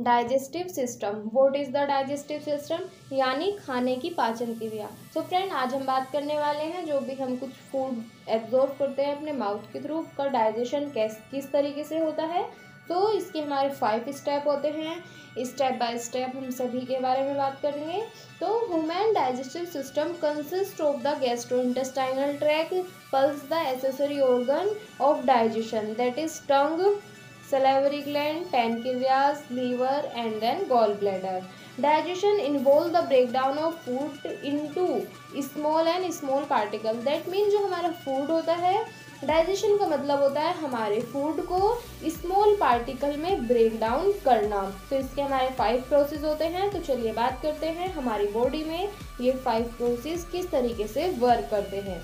Digestive system. What is the digestive system? यानी खाने की पाचन क्रिया। सो फ्रेंड, आज हम बात करने वाले हैं जो भी हम कुछ फूड एब्जॉर्ब करते हैं अपने माउथ के थ्रू, का डाइजेशन किस तरीके से होता है। तो इसके हमारे 5 स्टेप होते हैं। स्टेप बाय स्टेप हम सभी के बारे में बात करेंगे। तो human digestive system consist of the gastrointestinal tract, plus the accessory organ of digestion, that is tongue, salivary gland, pancreas, liver and then gallbladder. Digestion involve the breakdown of food into small and small particle. That means जो हमारा food होता है, digestion का मतलब होता है हमारे food को स्मॉल पार्टिकल में ब्रेक डाउन करना। तो इसके हमारे 5 प्रोसेस होते हैं। तो चलिए बात करते हैं हमारी बॉडी में ये 5 प्रोसेस किस तरीके से वर्क करते हैं।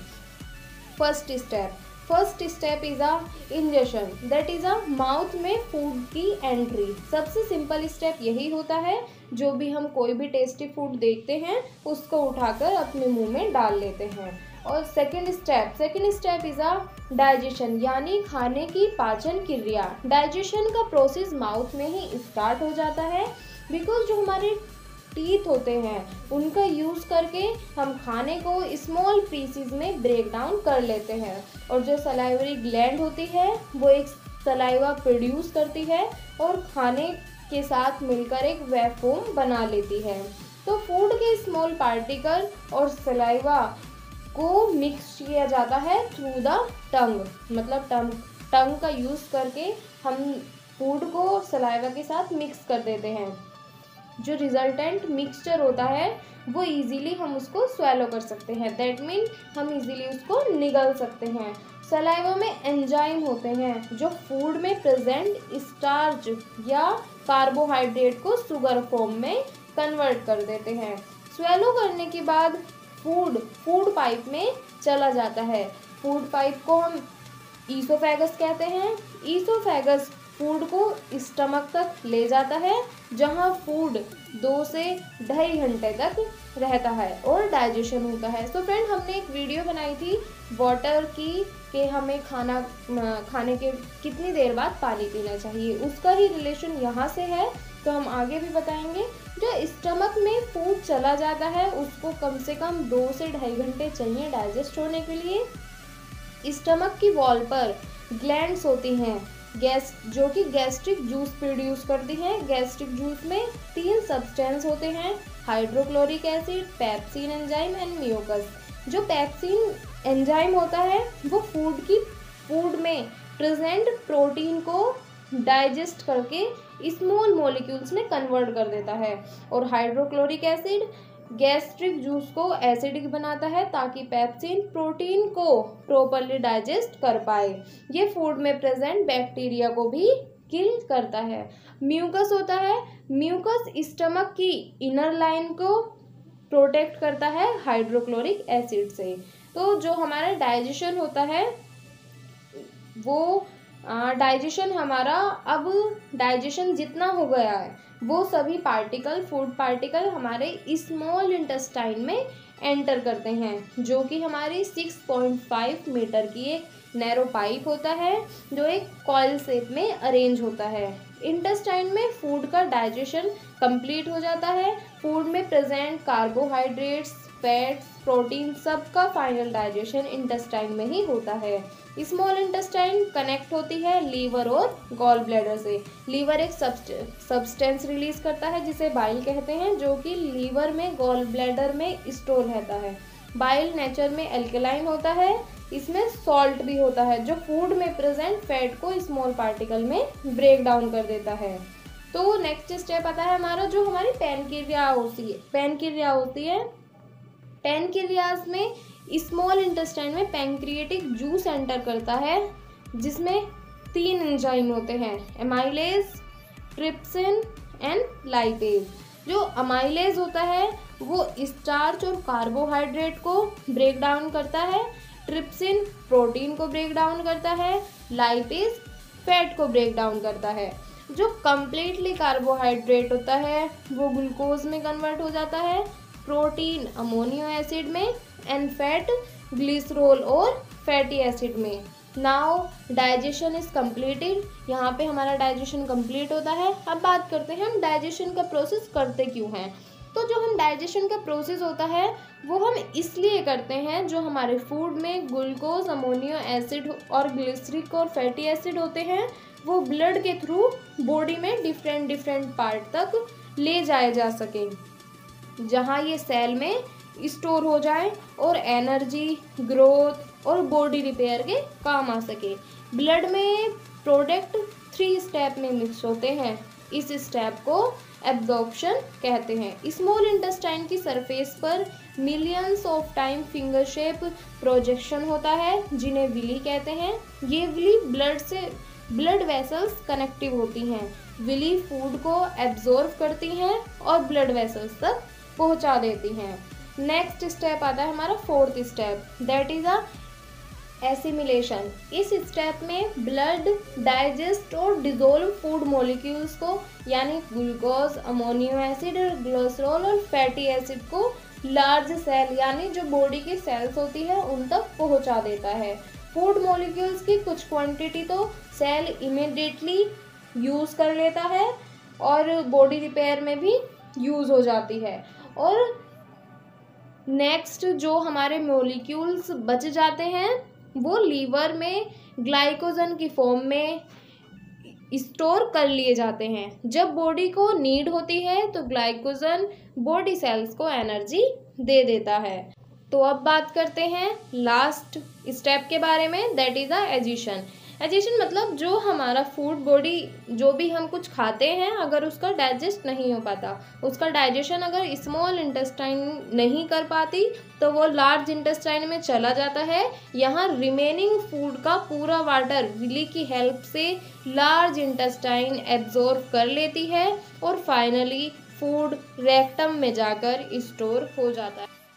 First step is a ingestion, that is a mouth में फूड की एंट्री। सबसे सिंपल स्टेप यही होता है, जो भी हम कोई भी टेस्टी फूड देखते हैं उसको उठाकर अपने मुंह में डाल लेते हैं। और second step is a digestion, यानी खाने की पाचन क्रिया। डाइजेशन का प्रोसेस माउथ में ही स्टार्ट हो जाता है, बिकॉज जो हमारे टीथ होते हैं उनका यूज़ करके हम खाने को स्मॉल पीसीज में ब्रेक डाउन कर लेते हैं। और जो सलाइवरी ग्लैंड होती है वो एक सलाइवा प्रोड्यूस करती है और खाने के साथ मिलकर एक वेफॉर्म बना लेती है। तो फूड के स्मॉल पार्टिकल और सलाइवा को मिक्स किया जाता है थ्रू द टंग, मतलब टंग का यूज़ करके हम फूड को सलाइवा के साथ मिक्स कर देते हैं। जो रिजल्टेंट मिक्सचर होता है वो इजीली हम उसको स्वेलो कर सकते हैं, दैट मीन हम इजीली उसको निगल सकते हैं। सलाइवा में एंजाइम होते हैं जो फूड में प्रेजेंट स्टार्च या कार्बोहाइड्रेट को शुगर फॉर्म में कन्वर्ट कर देते हैं। स्वेलो करने के बाद फूड पाइप में चला जाता है। फूड पाइप को हम ईसोफेगस कहते हैं। ईसोफेगस फूड को स्टमक तक ले जाता है, जहां फूड 2 से 2.5 घंटे तक रहता है और डाइजेशन होता है। तो फ्रेंड, हमने एक वीडियो बनाई थी वाटर की कि हमें खाने के कितनी देर बाद पानी पीना चाहिए, उसका ही रिलेशन यहाँ से है, तो हम आगे भी बताएंगे। जो स्टमक में फूड चला जाता है उसको कम से कम 2 से 2.5 घंटे चाहिए डाइजेस्ट होने के लिए। स्टमक की वॉल पर ग्लैंड्स होती हैं जो कि गैस्ट्रिक जूस प्रोड्यूस करती हैं। गैस्ट्रिक जूस में 3 सब्सटेंस होते हैं, hydrochloric acid, pepsin enzyme and mucus. जो पेप्सिन एंजाइम होता है वो फूड में प्रेजेंट प्रोटीन को डाइजेस्ट करके स्मॉल मॉलिक्यूल्स में कन्वर्ट कर देता है। और हाइड्रोक्लोरिक एसिड गैस्ट्रिक जूस को एसिडिक बनाता है ताकि पेप्सिन प्रोटीन को प्रॉपर्ली डाइजेस्ट कर पाए। ये फूड में प्रेजेंट बैक्टीरिया को भी किल करता है। म्यूकस होता है, म्यूकस स्टमक की इनर लाइन को प्रोटेक्ट करता है हाइड्रोक्लोरिक एसिड से। तो जो हमारा डाइजेशन होता है वो डाइजेशन हमारा, अब डाइजेशन जितना हो गया है वो सभी फूड पार्टिकल हमारे स्मॉल इंटेस्टाइन में एंटर करते हैं, जो कि हमारी 6.5 मीटर की एक नैरो पाइप होता है जो एक कॉइल शेप में अरेंज होता है। इंटेस्टाइन में फूड का डाइजेशन कंप्लीट हो जाता है। फूड में प्रेजेंट कार्बोहाइड्रेट्स, फैट्स, प्रोटीन सबका फाइनल डाइजेशन इंटेस्टाइन में ही होता है। स्मॉल इंटेस्टाइन कनेक्ट होती है लीवर और गॉल ब्लैडर से। लीवर एक सब्सटेंस रिलीज करता है जिसे बाइल कहते हैं, जो कि लीवर में गॉल ब्लैडर में स्टोर रहता है। बाइल नेचर में एल्कलाइन होता है, इसमें सॉल्ट भी होता है जो फूड में प्रेजेंट फैट को स्मॉल पार्टिकल में ब्रेक डाउन कर देता है। तो नेक्स्ट स्टेप आता है हमारा, जो हमारी पैनक्रिया होती है। पैनक्रियाज में स्मॉल इंटेस्टाइन में पैंक्रिएटिक जूस एंटर करता है, जिसमें 3 एंजाइम होते हैं, एमाइलेज, ट्रिप्सिन एंड लाइपेज। जो अमाइलेज होता है वो स्टार्च और कार्बोहाइड्रेट को ब्रेक डाउन करता है, ट्रिप्सिन प्रोटीन को ब्रेक डाउन करता है, लाइपेज फैट को ब्रेक डाउन करता है। जो कम्प्लीटली कार्बोहाइड्रेट होता है वो ग्लूकोज में कन्वर्ट हो जाता है, प्रोटीन अमोनियो एसिड में एंड फैट ग्लिसरॉल और फैटी एसिड में। नाउ डाइजेशन इज कम्प्लीटेड, यहाँ पे हमारा डाइजेशन कंप्लीट होता है। अब बात करते हैं हम डाइजेशन का प्रोसेस करते क्यों हैं। तो जो हम डाइजेशन का प्रोसेस होता है वो हम इसलिए करते हैं, जो हमारे फूड में ग्लूकोज, अमोनियो एसिड और ग्लिसरिक और फैटी एसिड होते हैं वो ब्लड के थ्रू बॉडी में डिफरेंट पार्ट तक ले जाए जा सके, जहाँ ये सेल में स्टोर हो जाए और एनर्जी, ग्रोथ और बॉडी रिपेयर के काम आ सके। ब्लड में प्रोडक्ट 3 स्टेप में मिक्स होते हैं। इस स्टेप को एब्जॉर्प्शन कहते हैं। स्मॉल इंटेस्टाइन की सरफेस पर millions of tiny finger shape projection होता है, जिन्हें विली कहते हैं। ये विली ब्लड वेसल्स कनेक्टिव होती हैं। विली फूड को एब्जॉर्ब करती हैं और ब्लड वेसल्स तक पहुंचा देती हैं। नेक्स्ट स्टेप आता है हमारा 4th step, that is assimilation. इस स्टेप में ब्लड डाइजेस्ट और डिजोल्व फूड मॉलिक्यूल्स को, यानी ग्लूकोज, अमोनियो एसिड और ग्लिसरॉल और फैटी एसिड को लार्ज सेल यानी जो बॉडी की सेल्स होती है उन तक पहुंचा देता है। फूड मॉलिक्यूल्स की कुछ क्वांटिटी तो सेल इमीडिएटली यूज़ कर लेता है और बॉडी रिपेयर में भी यूज़ हो जाती है। और नेक्स्ट जो हमारे मॉलिक्यूल्स बच जाते हैं वो लीवर में ग्लाइकोजन की फॉर्म में स्टोर कर लिए जाते हैं। जब बॉडी को नीड होती है तो ग्लाइकोजन बॉडी सेल्स को एनर्जी दे देता है। तो अब बात करते हैं लास्ट स्टेप के बारे में, that is the egestion. Egestion मतलब जो हमारा फूड बॉडी, जो भी हम कुछ खाते हैं, अगर उसका डाइजेस्ट नहीं हो पाता, उसका डाइजेशन अगर स्मॉल इंटेस्टाइन नहीं कर पाती तो वो लार्ज इंटेस्टाइन में चला जाता है। यहाँ रिमेनिंग फूड का पूरा वाटर विली की हेल्प से लार्ज इंटेस्टाइन एब्जॉर्ब कर लेती है और फाइनली फूड रेक्टम में जाकर स्टोर हो जाता है।